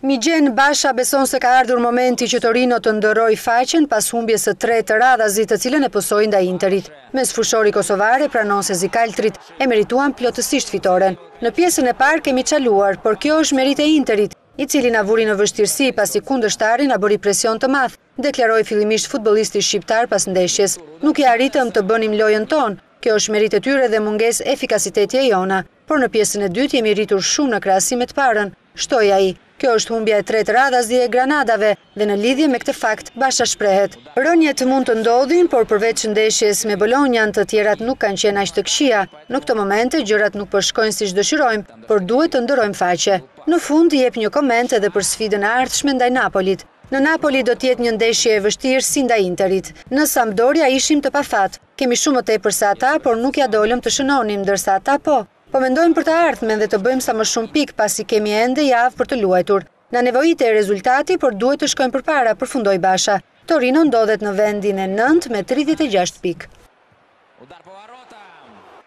Migjen Basha beson se ka ardhur momenti që Torino të ndërrojë faqen pas humbjes së tretë të radhazit të cilën e posoi ndaj Interit. Mes fushori kosovare pranon se zikaltrit e merituan plotësisht fitoren. Në pjesën e parë kemi çaluar, por kjo është merit e Interit, i cili na vuri në vështirësi pasi kundërshtari na bëri presion të madh, deklaroi fillimisht futbollisti shqiptar pas ndeshjes. Nuk i arritëm të bënim lojën tonë. Kjo është merit e tyre dhe mungesë efikasiteti e jona, por në pjesën e dytë jemi rritur shumë në krahasim me të parën, shtoi ai. Kjo është humbja e tretë radhazi e Granadave dhe në lidhje me këtë fakt Basha shprehet. Rënjet mund të ndodhin, por përveç ndeshjes me Bolognan të tjerat nuk kanë qenë aq të këqija. Në këto momente gjërat nuk po shkojnë siç dëshirojmë, por duhet të ndërrojmë faqe. Në fund jep një koment edhe për sfidën e ardhshme ndaj Napolit. Në Napoli do të jetë një ndeshje e vështirë si ndaj Interit. Në Sampdoria ishim të pafat. Kemi shumë më tepër se ata, por nuk ja dolëm të shënonim, ndërsa ata po. Po mendojmë për të ardhmen dhe të bëjmë sa më shumë pikë pasi kemi ende javë për të luajtur. Na nevojite e rezultati, por duhet të shkojmë përpara, përfundoi Basha. Torino ndodhet në vendin e 9 me 36 pikë.